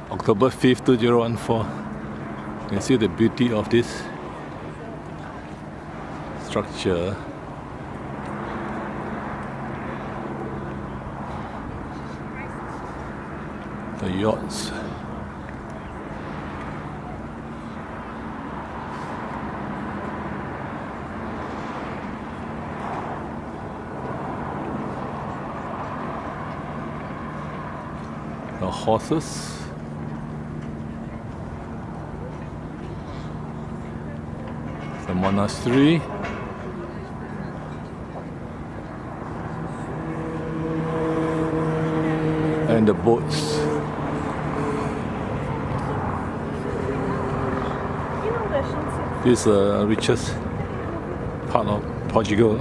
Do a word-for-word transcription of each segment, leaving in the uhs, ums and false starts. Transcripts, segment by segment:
October fifth, two thousand fourteen. You can see the beauty of this structure. The yachts. The horses. The monastery. And the boats. This is the richest part of Portugal.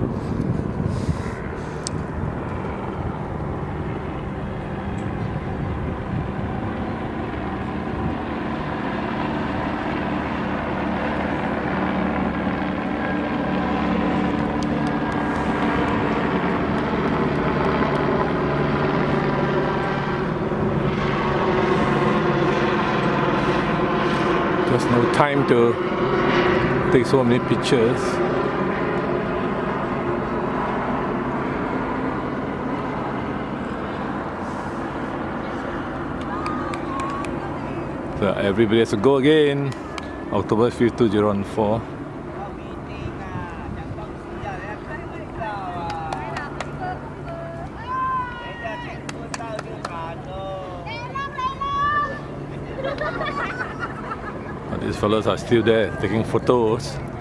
There's no time to take so many pictures. So everybody has to go again. October fifth, two thousand four. These fellows are still there taking photos.